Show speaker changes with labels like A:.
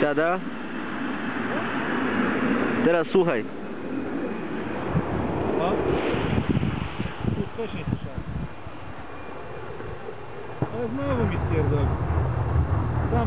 A: Siada. Teraz słuchaj.
B: No. Tu wcześniej słyszałem. Ale znowu mi spierdolił.